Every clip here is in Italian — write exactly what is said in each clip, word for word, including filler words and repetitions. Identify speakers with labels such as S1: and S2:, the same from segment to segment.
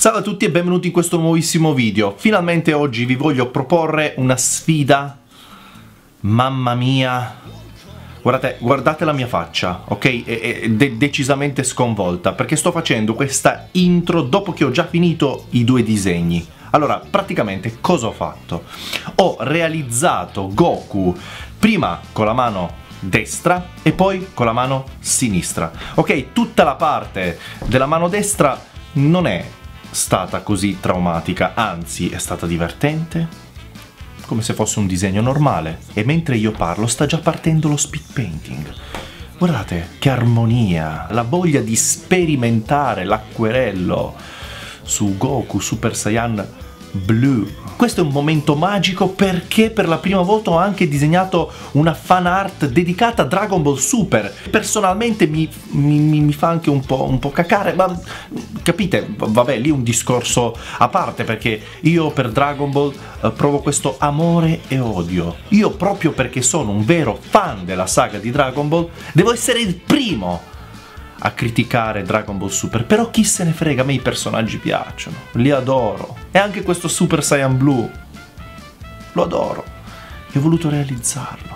S1: Salve a tutti e benvenuti in questo nuovissimo video. Finalmente oggi vi voglio proporre una sfida. Mamma mia. Guardate, guardate la mia faccia, ok? È, è de- decisamente sconvolta perché sto facendo questa intro dopo che ho già finito i due disegni. Allora, praticamente cosa ho fatto? Ho realizzato Goku prima con la mano destra e poi con la mano sinistra. Ok, tutta la parte della mano destra non è stata così traumatica, anzi è stata divertente, come se fosse un disegno normale. E mentre io parlo sta già partendo lo speed painting. Guardate che armonia, la voglia di sperimentare l'acquerello su Goku Super Saiyan Blue. Questo è un momento magico perché per la prima volta ho anche disegnato una fan art dedicata a Dragon Ball Super. Personalmente mi, mi, mi fa anche un po', un po' cacare, ma capite, vabbè, lì è un discorso a parte perché io per Dragon Ball eh, provo questo amore e odio. Io proprio perché sono un vero fan della saga di Dragon Ball devo essere il primo a criticare Dragon Ball Super, però chi se ne frega, a me i personaggi piacciono, li adoro. E anche questo Super Saiyan Blue lo adoro e ho voluto realizzarlo.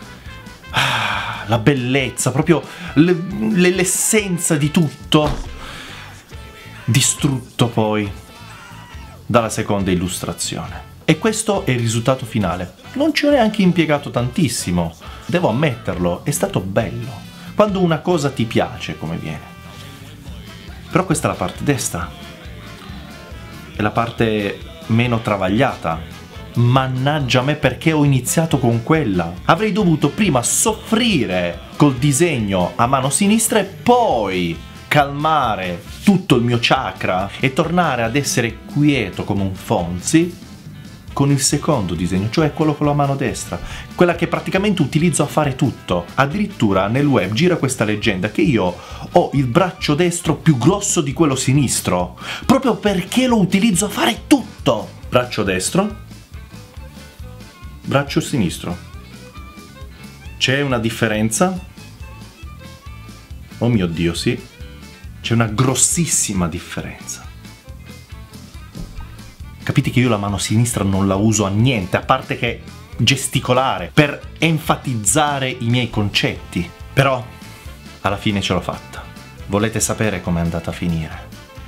S1: Ah, la bellezza, proprio l'essenza di tutto, distrutto poi dalla seconda illustrazione. E questo è il risultato finale. Non ci ho neanche impiegato tantissimo, devo ammetterlo, è stato bello. Quando una cosa ti piace come viene. Però questa è la parte destra. È la parte meno travagliata. Mannaggia me perché ho iniziato con quella. Avrei dovuto prima soffrire col disegno a mano sinistra e poi calmare tutto il mio chakra e tornare ad essere quieto come un Fonzi con il secondo disegno, cioè quello con la mano destra, quella che praticamente utilizzo a fare tutto. Addirittura nel web gira questa leggenda che io ho il braccio destro più grosso di quello sinistro, proprio perché lo utilizzo a fare tutto. Braccio destro, braccio sinistro. C'è una differenza? Oh mio Dio, sì, c'è una grossissima differenza. Capite che io la mano sinistra non la uso a niente, a parte che gesticolare, per enfatizzare i miei concetti. Però, alla fine ce l'ho fatta. Volete sapere com'è andata a finire?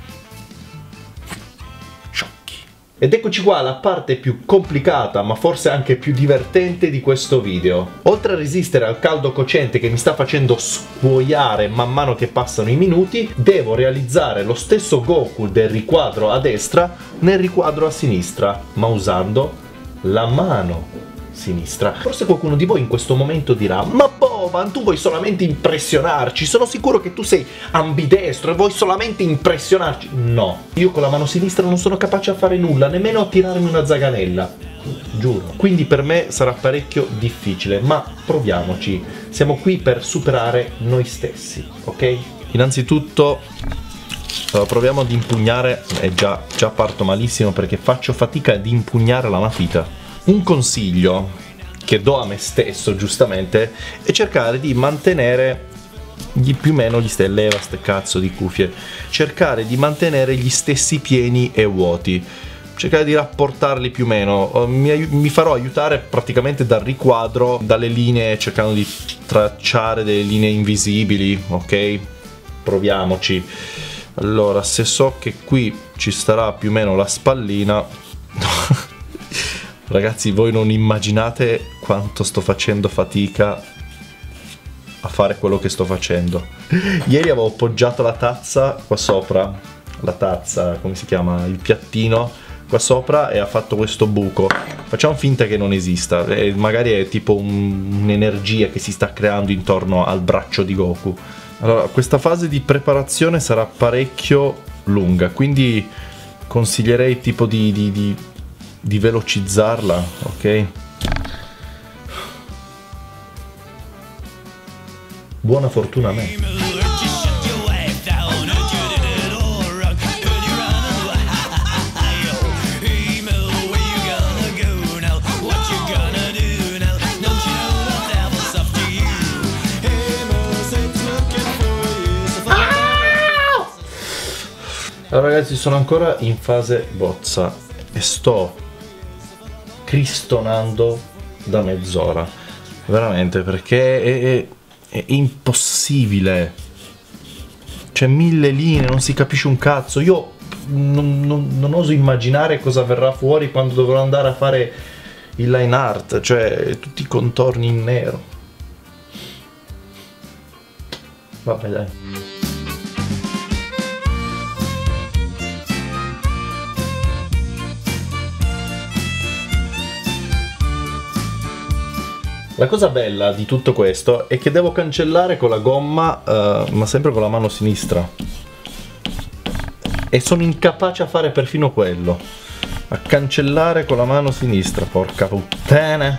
S1: Sciocchi. Ed eccoci qua alla parte più complicata, ma forse anche più divertente di questo video. Oltre a resistere al caldo cocente che mi sta facendo scuoiare man mano che passano i minuti, devo realizzare lo stesso Goku del riquadro a destra nel riquadro a sinistra, ma usando la mano sinistra. Forse qualcuno di voi in questo momento dirà: ma Boban, tu vuoi solamente impressionarci, sono sicuro che tu sei ambidestro e vuoi solamente impressionarci. No, io con la mano sinistra non sono capace a fare nulla, nemmeno a tirarmi una zaganella, giuro. Quindi per me sarà parecchio difficile, ma proviamoci, siamo qui per superare noi stessi, ok? Innanzitutto allora, proviamo ad impugnare, e eh, già, già parto malissimo perché faccio fatica ad impugnare la matita. Un consiglio che do a me stesso, giustamente, è cercare di mantenere gli, più o meno gli stessi, leva ste cazzo di cuffie, cercare di mantenere gli stessi pieni e vuoti, cercare di rapportarli più o meno. Mi, mi farò aiutare praticamente dal riquadro, dalle linee, cercando di tracciare delle linee invisibili, ok? Proviamoci. Allora, se so che qui ci starà più o meno la spallina ragazzi, voi non immaginate quanto sto facendo fatica a fare quello che sto facendo. Ieri avevo appoggiato la tazza qua sopra, la tazza, come si chiama? Il piattino qua sopra, e ha fatto questo buco. Facciamo finta che non esista, e magari è tipo un, un'energia che si sta creando intorno al braccio di Goku. Allora, questa fase di preparazione sarà parecchio lunga, quindi consiglierei tipo di, di, di, di velocizzarla, ok? Buona fortuna a me. Allora ragazzi, sono ancora in fase bozza e sto cristonando da mezz'ora, veramente, perché è, è, è impossibile. C'è mille linee, non si capisce un cazzo. Io non, non, non oso immaginare cosa verrà fuori quando dovrò andare a fare il line art, cioè tutti i contorni in nero. Vabbè, dai. La cosa bella di tutto questo è che devo cancellare con la gomma, uh, ma sempre con la mano sinistra. E sono incapace a fare perfino quello. A cancellare con la mano sinistra, porca puttana.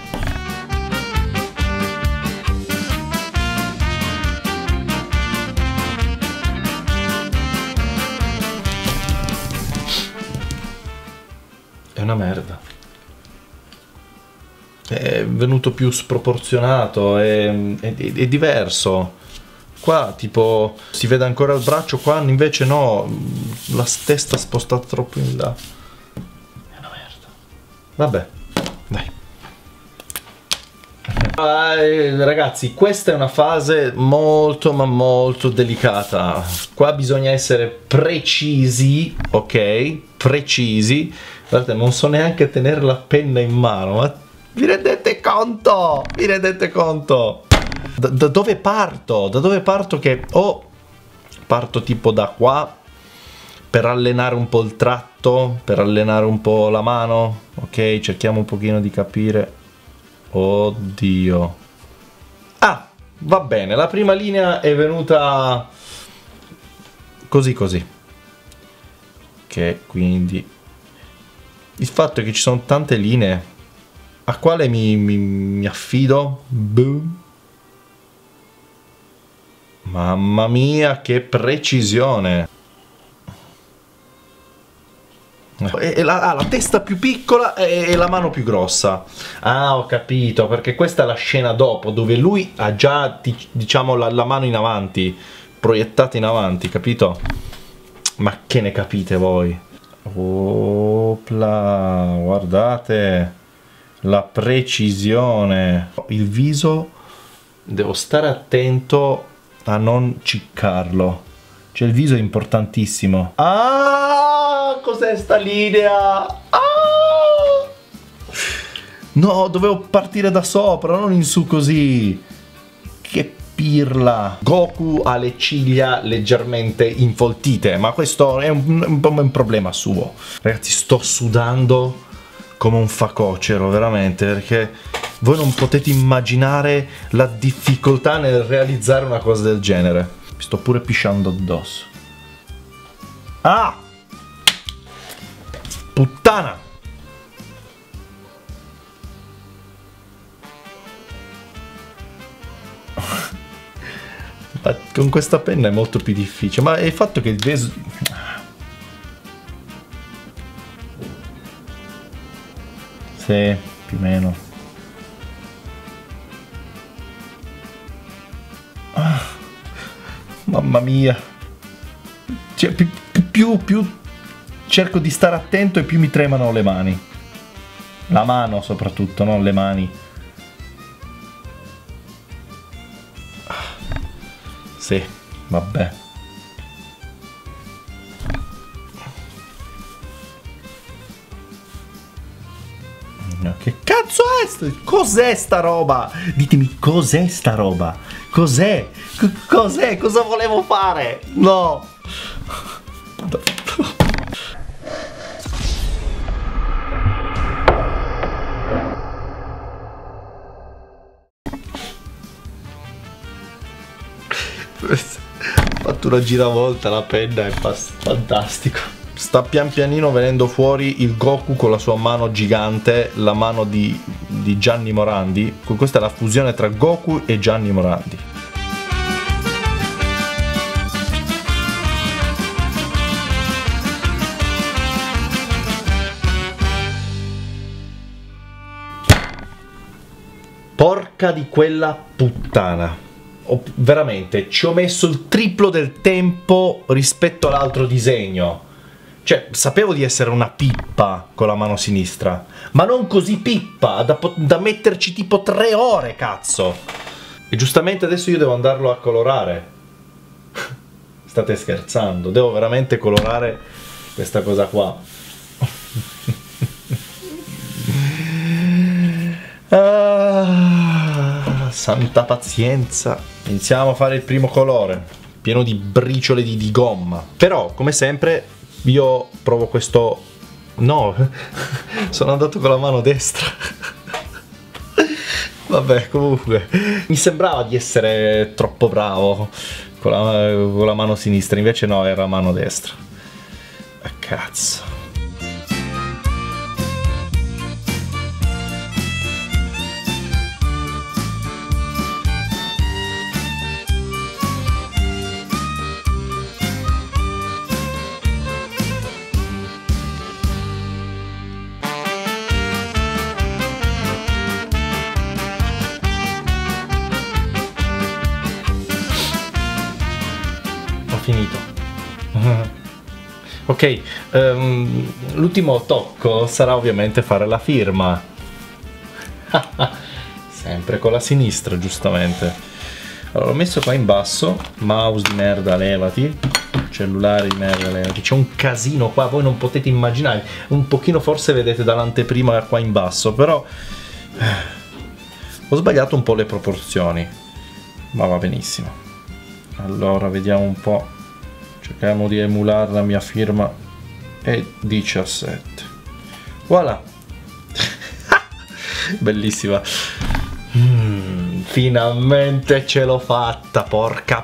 S1: È una merda. È venuto più sproporzionato, è, è, è diverso. Qua tipo si vede ancora il braccio, qua invece no, la testa spostata troppo in là. È una merda. Vabbè, dai. Eh, ragazzi, questa è una fase molto ma molto delicata. Qua bisogna essere precisi, ok? Precisi. Guardate, non so neanche tenere la penna in mano, ma vi rendete conto? Vi rendete conto? Da, da dove parto? Da dove parto che o oh, parto tipo da qua per allenare un po' il tratto, per allenare un po' la mano, ok? Cerchiamo un pochino di capire. Oddio. Ah, va bene, la prima linea è venuta così così. Ok, quindi il fatto è che ci sono tante linee. A quale mi, mi, mi affido? Boom. Mamma mia, che precisione! E, e la, ah, la testa più piccola e, e la mano più grossa. Ah, ho capito, perché questa è la scena dopo, dove lui ha già, diciamo, la, la mano in avanti, proiettata in avanti, capito? Ma che ne capite voi? Opla, guardate! La precisione. Il viso devo stare attento a non ciccarlo, cioè il viso è importantissimo. Ah, cos'è sta linea? Ah! No, dovevo partire da sopra, non in su così. Che pirla. Goku ha le ciglia leggermente infoltite, ma questo è un, un, un problema suo. Ragazzi, sto sudando come un facocero, veramente, perché voi non potete immaginare la difficoltà nel realizzare una cosa del genere. Mi sto pure pisciando addosso. Ah! Puttana! Ma con questa penna è molto più difficile, ma è il fatto che il viso... Sì, più o meno. Ah, mamma mia. Cioè, più, più, più cerco di stare attento e più mi tremano le mani. La mano soprattutto, non le mani. Ah, sì, vabbè. Che cazzo è? Cos'è sta roba? Ditemi cos'è sta roba? Cos'è? Cos'è? Cosa volevo fare? No! Ho fatto una giravolta, la penna è fantastico. Sta pian pianino venendo fuori il Goku con la sua mano gigante, la mano di, di Gianni Morandi. Questa è la fusione tra Goku e Gianni Morandi. Porca di quella puttana. Ho, veramente, ci ho messo il triplo del tempo rispetto all'altro disegno. Cioè, sapevo di essere una pippa con la mano sinistra, ma non così pippa, da, da metterci tipo tre ore, cazzo! E giustamente adesso io devo andarlo a colorare. State scherzando, devo veramente colorare questa cosa qua. Ah, santa pazienza. Iniziamo a fare il primo colore, pieno di briciole di, di gomma. Però, come sempre, io provo questo... No, sono andato con la mano destra. Vabbè, comunque, mi sembrava di essere troppo bravo con la, con la mano sinistra, invece no, era mano destra. Ah, cazzo. Finito. Ok, um, l'ultimo tocco sarà ovviamente fare la firma. Sempre con la sinistra, giustamente. Allora, l'ho messo qua in basso. Mouse di merda, levati. Cellulare di merda, levati. C'è un casino qua, voi non potete immaginare. Un pochino forse vedete dall'anteprima qua in basso, però eh, ho sbagliato un po' le proporzioni, ma va benissimo. Allora, vediamo un po'. Cerchiamo di emulare la mia firma. E diciassette. Voilà. Bellissima. Mm, finalmente ce l'ho fatta. Porca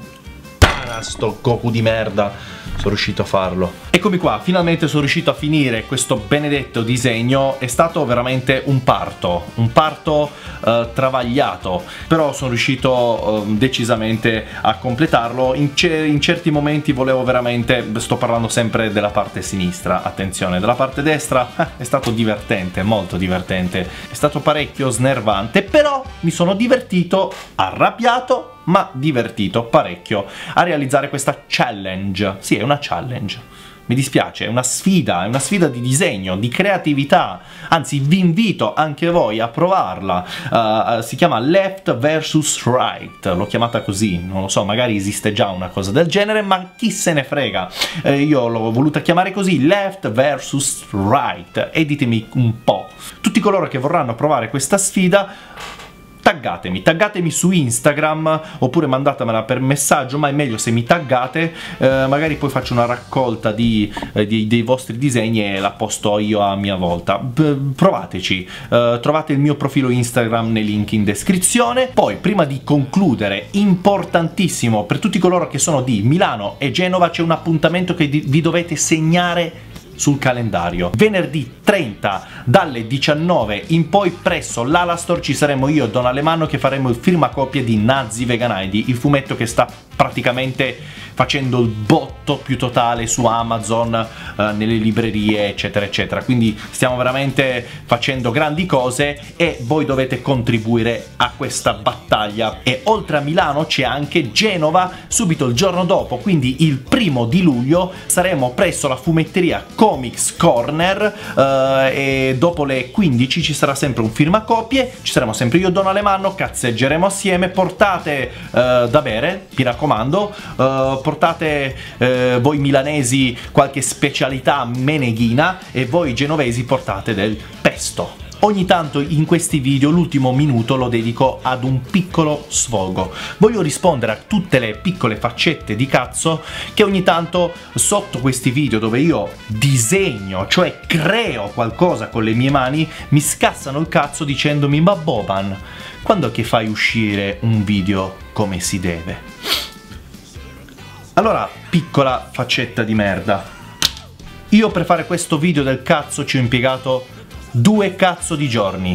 S1: puttana, sto Goku di merda. Sono riuscito a farlo. Eccomi qua, finalmente sono riuscito a finire questo benedetto disegno. È stato veramente un parto, un parto uh, travagliato, però sono riuscito uh, decisamente a completarlo. In, in certi momenti volevo veramente, sto parlando sempre della parte sinistra, attenzione, della parte destra eh, è stato divertente, molto divertente, è stato parecchio snervante, però mi sono divertito, arrabbiato, ma divertito parecchio a realizzare questa challenge. Sì, è una challenge. Mi dispiace, è una sfida, è una sfida di disegno, di creatività, anzi vi invito anche voi a provarla. Uh, si chiama Left versus Right, l'ho chiamata così, non lo so, magari esiste già una cosa del genere, ma chi se ne frega. Uh, io l'ho voluta chiamare così, Left versus Right, e ditemi un po'. Tutti coloro che vorranno provare questa sfida, taggatemi, taggatemi su Instagram oppure mandatemela per messaggio, ma è meglio se mi taggate, eh, magari poi faccio una raccolta di, eh, di, dei vostri disegni e la posto io a mia volta. B provateci, eh, trovate il mio profilo Instagram nei link in descrizione. Poi, prima di concludere, importantissimo per tutti coloro che sono di Milano e Genova, c'è un appuntamento che vi dovete segnare sul calendario. Venerdì trenta dalle diciannove in poi presso l'Alastor ci saremo io e Don Alemanno che faremo il firmacopie di Nazi Vegan I D, il fumetto che sta praticamente facendo il botto più totale su Amazon, eh, nelle librerie eccetera eccetera, quindi stiamo veramente facendo grandi cose e voi dovete contribuire a questa battaglia. E oltre a Milano c'è anche Genova subito il giorno dopo, quindi il primo di luglio saremo presso la fumetteria Comics Corner, eh, e dopo le quindici ci sarà sempre un firmacopie, ci saremo sempre io e Don Alemanno, cazzeggeremo assieme. Portate eh, da bere, mi raccomando, eh, portate eh, voi milanesi qualche specialità meneghina e voi genovesi portate del pesto. Ogni tanto in questi video l'ultimo minuto lo dedico ad un piccolo sfogo. Voglio rispondere a tutte le piccole faccette di cazzo che ogni tanto sotto questi video dove io disegno, cioè creo qualcosa con le mie mani, mi scassano il cazzo dicendomi: ma Boban, quando è che fai uscire un video come si deve? Allora, piccola faccetta di merda, io per fare questo video del cazzo ci ho impiegato due cazzo di giorni,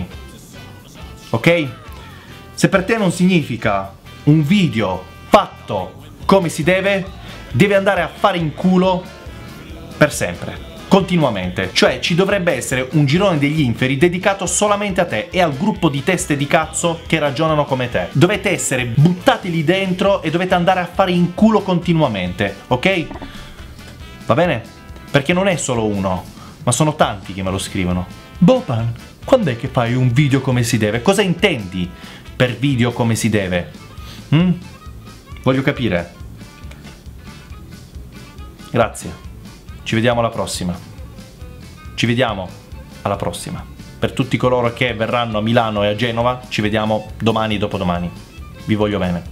S1: ok? Se per te non significa un video fatto come si deve, devi andare a fare in culo per sempre, continuamente. Cioè ci dovrebbe essere un girone degli inferi dedicato solamente a te e al gruppo di teste di cazzo che ragionano come te. Dovete essere buttati lì dentro e dovete andare a fare in culo continuamente, ok? Va bene? Perché non è solo uno, ma sono tanti che me lo scrivono. Boban, quando è che fai un video come si deve? Cosa intendi per video come si deve? Mm? Voglio capire. Grazie. Ci vediamo alla prossima. Ci vediamo alla prossima. Per tutti coloro che verranno a Milano e a Genova, ci vediamo domani e dopodomani. Vi voglio bene.